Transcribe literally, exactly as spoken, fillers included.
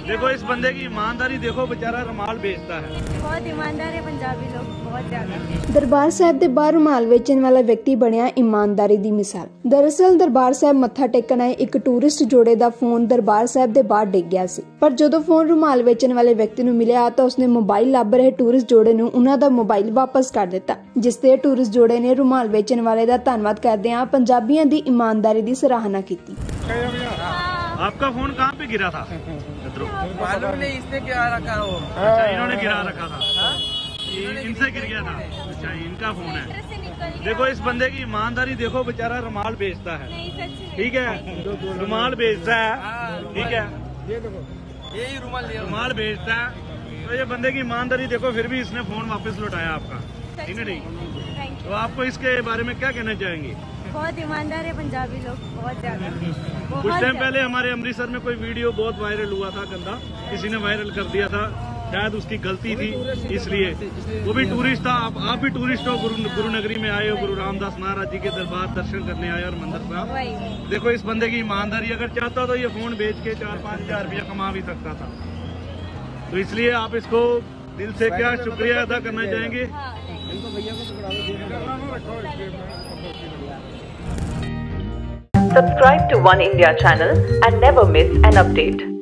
देखो इस बंदे की ईमानदारी देखो, बेचारा रुमाल बेचता है। बहुत ईमानदार है पंजाबी लोग, बहुत ज्यादा। दरबार साहब ਦੇ ਬਾਹਰ रुमाल ਵੇਚਣ ਵਾਲਾ ਵਿਅਕਤੀ ਬਣਿਆ ਇਮਾਨਦਾਰੀ ਦੀ ਮਿਸਾਲ। ਦਰਅਸਲ ਦਰਬਾਰ ਸਾਹਿਬ ਮੱਥਾ ਟੇਕਣ ਆਏ ਇੱਕ ਟੂਰਿਸਟ ਜੋੜੇ ਦਾ ਫੋਨ ਦਰਬਾਰ ਸਾਹਿਬ ਦੇ ਬਾਹਰ ਡਿੱਗ ਗਿਆ ਸੀ, ਪਰ ਜਦੋਂ ਫੋਨ रुमाल ਵੇਚਣ ਵਾਲੇ ਵਿਅਕਤੀ ਨੂੰ ਮਿਲਿਆ ਤਾਂ ਉਸਨੇ ਮੋਬਾਈਲ ਲੱਭ ਰਹੇ ਟੂਰਿਸਟ ਜੋੜੇ ਨੂੰ ਉਹਨਾਂ ਦਾ ਮੋਬਾਈਲ ਵਾਪਸ ਕਰ ਦਿੱਤਾ, ਜਿਸ ਤੇ ਟੂਰਿਸਟ ਜੋੜੇ ਨੇ रुमाल ਵੇਚਣ ਵਾਲੇ ਦਾ ਧੰਨਵਾਦ ਕਰਦਿਆਂ ਪੰਜਾਬੀਆਂ ਦੀ ਇਮਾਨਦਾਰੀ ਦੀ ਸਰਾਹਨਾ ਕੀਤੀ। आपका फोन कहाँ पे गिरा था? मालूम नहीं, इसने गिरा रखा हो। अच्छा, इन्होंने गिरा रखा था। इनसे गिर गया था। अच्छा, इनका फोन है। देखो इस बंदे की ईमानदारी देखो, बेचारा रुमाल बेचता है। ठीक है, रुमाल बेचता है। ठीक है, यही रुमाल लिया, रुमाल बेचता है। तो ये बंदे की ईमानदारी देखो, फिर भी इसने फोन वापस लौटाया आपका। ठीक है नहीं? तो आपको इसके बारे में क्या कहना चाहेंगे? बहुत ईमानदार है पंजाबी लोग, बहुत ज्यादा। कुछ टाइम पहले हमारे अमृतसर में कोई वीडियो बहुत वायरल हुआ था, गंदा किसी ने वायरल कर दिया था, शायद उसकी गलती थी, इसलिए वो भी टूरिस्ट था। आप आप भी टूरिस्ट हो, गुरु गुरु नगरी में आए हो, गुरु रामदास महाराज जी के दरबार दर्शन करने आए और मंदिर साहब। देखो इस बंदे की ईमानदारी, अगर चाहता तो ये फोन बेच के चार पाँच हजार रुपया कमा भी सकता था। तो इसलिए आप इसको दिल से क्या शुक्रिया अदा करना चाहेंगे? Subscribe to One India channel and never miss an update.